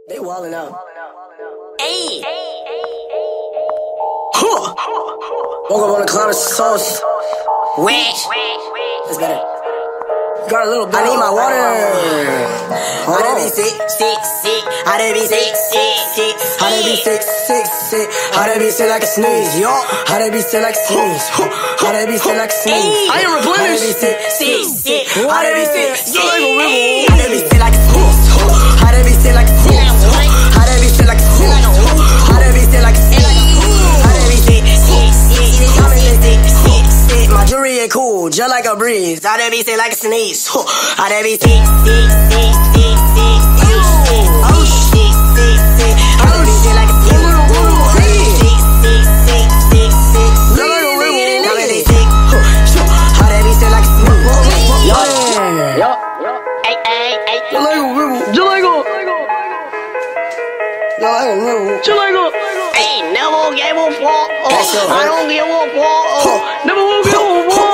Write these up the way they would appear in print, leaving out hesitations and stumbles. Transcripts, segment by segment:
They wildin' out. Hey. Huh. Woke up on a cloud of sauce. Wet. That's better. Got a little bit. I need my water. How to be sick. How to be sick. How to be sick. How to be sick like a sneeze. Yo. How to be sick like a sneeze. How to be sick like a sneeze. I am replenished. How to be sick. How to be sick like a sneeze. How to be sick like a sneeze. How to be sick like a sneeze. How to be sick like a sneeze. How to be sick. My jewelry ain't cool, just like a breeze. How to be sick like a sneeze. How to be sick. Ain't never gave a fuck. I don't give a fuck. Never will give a fuck.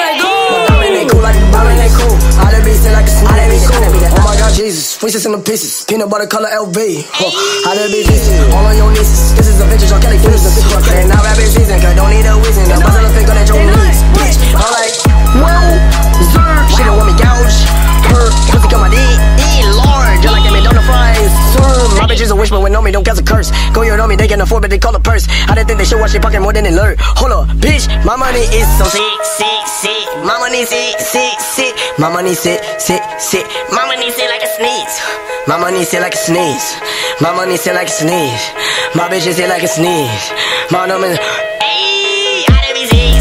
How to be sick like a sneeze. Oh my God, Jesus, pieces in the pieces. Peanut butter color LV. How to be decent, all on your nieces. This is a vintage on Kelly Fitness. And now rapping season, cause don't need a reason. The buzzer the fake on that Joe Louis. Bitch, I'm like, well, sir. She don't want me gouge. Her pussy got my dick. Lord, just like them McDonald's fries. My bitch is a wish, but when know me, don't cast a curse. Go your on me, they can afford, but they call a purse. I didn't think they should watch their pocket more than they learn. Hold up, bitch, my money is so sick. My money sick. My money sick. My money sick like a sneeze. My money sick like a sneeze. My money sick like a sneeze. My bitch is sick like a sneeze. My number. Hey, how to be sick.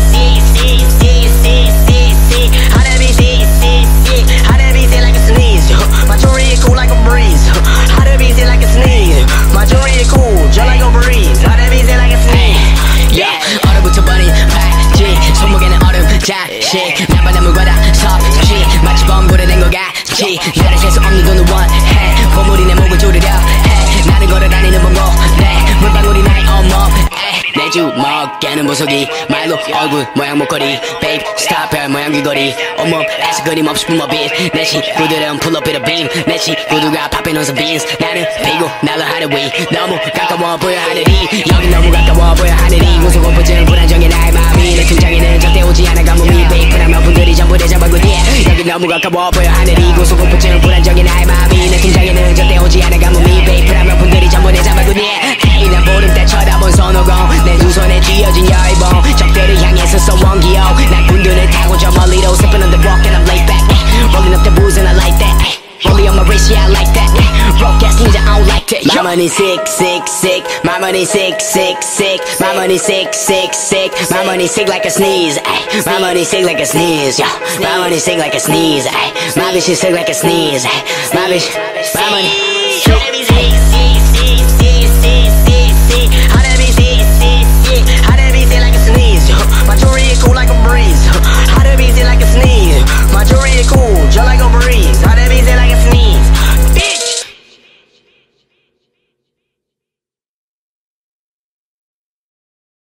How to be sick. How to be sick like a sneeze. My jewelry is cool like a breeze. How to be sick like a sneeze. My jewelry is cool, just like a breeze. How to be sick like a sneeze. Yeah, 얼음부터 버린 바지 손목에는 얼음 자식 나보다 무거다 섭씨 마치 범고래 된 것 같지 나를 셀 수 없는 돈을 원해 보물이 내 목을 조르려 해 나는 걸어다니는 봉고래 물방울이 나의 온몸 내 주먹에는 보석이 말로 얼굴 모양 목걸이 Babe stop 별 모양 귀걸이 온몸에서 그림없이 뿜어빛 내 친구들은 pull up in a beam 내 친구들과 popping on some beans 나는 피고 날로 하늘 위 너무 가까워 보여 하늘이 여기 너무 가까워 보여 하늘이 고소공포증 불안정해 나의 마음이 내 등장에는 절대 오지 않아 가뭄이 베이프라면 분들이 전부 내 잡아고 뒤에 여기 너무 가까워 보여 하늘이 고소공포증 불안정해 나의 마음이 내 등장에는 절대 오지 않아 가뭄이 베이프라면 분들이 전부 내 잡아고 뒤에 Hey 난 보름때 쳐다본 손오공 내 두 손에 쥐어진 열봉 적들을 향해서 쏘원 기억 난 군두를 타고 저 멀리로 sipping on the rock and I'm laid back rolling up the booze and I like that rolling on my wrist, yeah, I like that. Broke ass ninja, I don't like that. My money sick. My money sick. My money sick. My money sick like a sneeze. Ay. My money sick like a sneeze. Yeah. My money sick like a sneeze. Ay. My bitch is sick like a sneeze. Ay. My money.